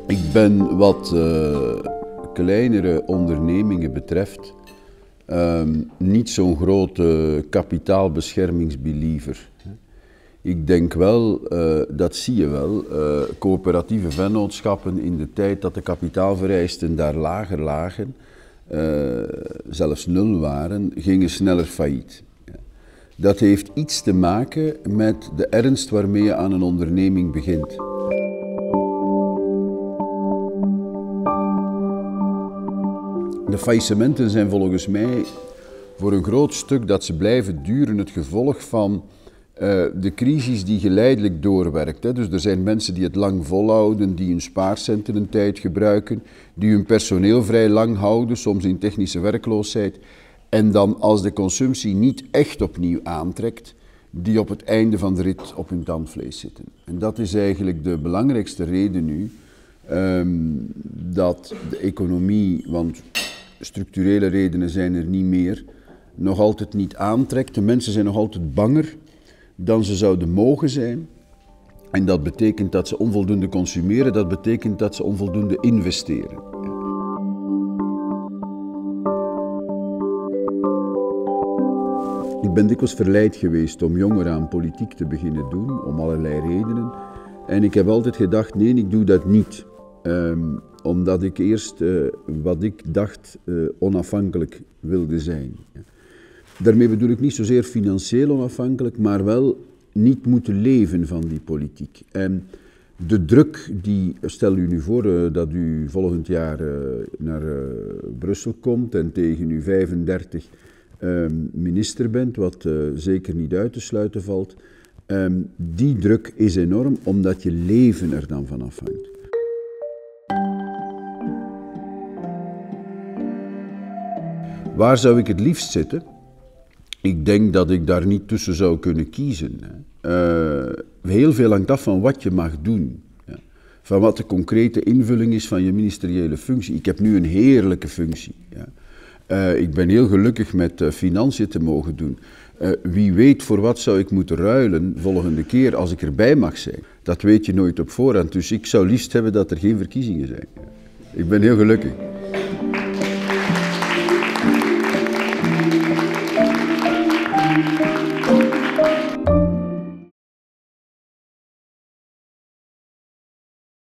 Ik ben wat kleinere ondernemingen betreft niet zo'n grote kapitaalbeschermingsbeliever. Ik denk wel, dat zie je wel, coöperatieve vennootschappen in de tijd dat de kapitaalvereisten daar lager lagen, zelfs nul waren, gingen sneller failliet. Dat heeft iets te maken met de ernst waarmee je aan een onderneming begint. De faillissementen zijn volgens mij voor een groot stuk dat ze blijven duren het gevolg van de crisis die geleidelijk doorwerkt. Dus er zijn mensen die het lang volhouden, die hun spaarcenten een tijd gebruiken, die hun personeel vrij lang houden, soms in technische werkloosheid. En dan als de consumptie niet echt opnieuw aantrekt, die op het einde van de rit op hun tandvlees zitten. En dat is eigenlijk de belangrijkste reden nu, dat de economie, want structurele redenen zijn er niet meer, nog altijd niet aantrekt. De mensen zijn nog altijd banger dan ze zouden mogen zijn. En dat betekent dat ze onvoldoende consumeren, dat betekent dat ze onvoldoende investeren. Ik ben dikwijls verleid geweest om jongeren aan politiek te beginnen doen, om allerlei redenen. En ik heb altijd gedacht, nee, ik doe dat niet. Omdat ik eerst, wat ik dacht, onafhankelijk wilde zijn. Daarmee bedoel ik niet zozeer financieel onafhankelijk, maar wel niet moeten leven van die politiek. En de druk die, stel u nu voor dat u volgend jaar naar Brussel komt en tegen uw 35 minister bent, wat zeker niet uit te sluiten valt. Die druk is enorm, omdat je leven er dan van afhangt. Waar zou ik het liefst zitten? Ik denk dat ik daar niet tussen zou kunnen kiezen. Heel veel hangt af van wat je mag doen. Van wat de concrete invulling is van je ministeriële functie. Ik heb nu een heerlijke functie. Ik ben heel gelukkig met financiën te mogen doen. Wie weet voor wat zou ik moeten ruilen volgende keer als ik erbij mag zijn. Dat weet je nooit op voorhand. Dus ik zou liefst hebben dat er geen verkiezingen zijn. Ik ben heel gelukkig.